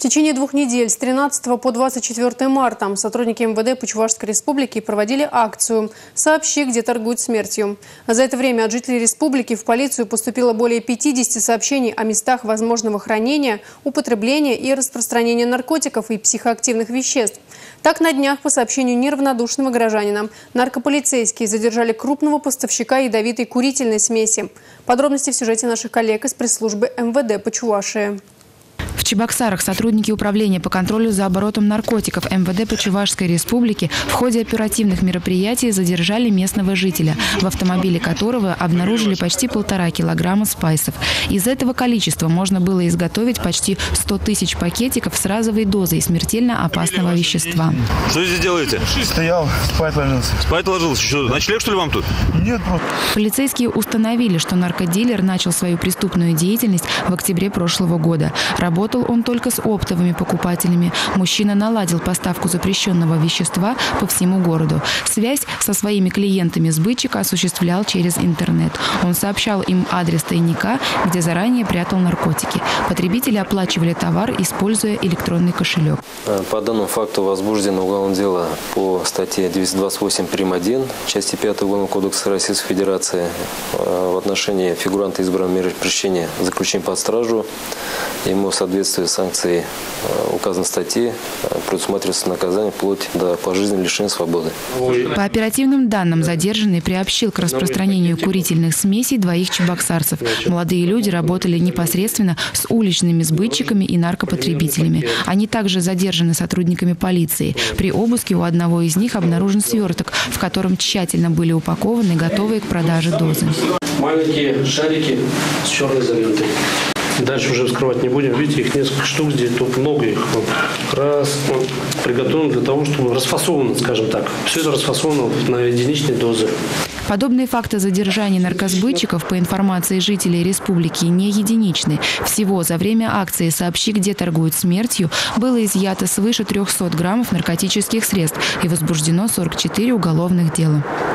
В течение 2 недель с 13 по 24 марта сотрудники МВД по Чувашской республике проводили акцию «Сообщи, где торгуют смертью». За это время от жителей республики в полицию поступило более 50 сообщений о местах возможного хранения, употребления и распространения наркотиков и психоактивных веществ. Так, на днях по сообщению неравнодушного гражданина наркополицейские задержали крупного поставщика ядовитой курительной смеси. Подробности в сюжете наших коллег из пресс-службы МВД по Чувашии. В Чебоксарах сотрудники управления по контролю за оборотом наркотиков МВД по Чувашской республике в ходе оперативных мероприятий задержали местного жителя, в автомобиле которого обнаружили почти 1,5 килограмма спайсов. Из этого количества можно было изготовить почти 100 тысяч пакетиков с разовой дозой смертельно опасного вещества. Что здесь делаете? Стоял, спать ложился. Спать ложился? Что, ночлег, что ли, вам тут? Нет, просто. Полицейские установили, что наркодилер начал свою преступную деятельность в октябре прошлого года. Работал он только с оптовыми покупателями. Мужчина наладил поставку запрещенного вещества по всему городу. Связь со своими клиентами-сбытчика осуществлял через интернет. Он сообщал им адрес тайника, где заранее прятал наркотики. Потребители оплачивали товар, используя электронный кошелек. По данному факту возбуждено уголовное дело по статье 228 прим. 1, части 5 Уголовного кодекса Российской Федерации. В отношении фигуранта избрано меры пресечения заключения под стражу. Ему соответствует санкции указанной статьи, предусматривается наказание вплоть до пожизненного лишения свободы. По оперативным данным, задержанный приобщил к распространению курительных смесей 2 чебоксарцев. Молодые люди работали непосредственно с уличными сбытчиками и наркопотребителями. Они также задержаны сотрудниками полиции. При обыске у одного из них обнаружен сверток, в котором тщательно были упакованы готовые к продаже дозы. Маленькие шарики с черной изолентой. Дальше уже вскрывать не будем. Видите, их несколько штук здесь, тут много их. Раз, приготовлено для того, чтобы расфасовано, скажем так. Все это расфасовано на единичные дозы. Подобные факты задержания наркосбытчиков, по информации жителей республики, не единичны. Всего за время акции «Сообщи, где торгуют смертью» было изъято свыше 300 граммов наркотических средств и возбуждено 44 уголовных дела.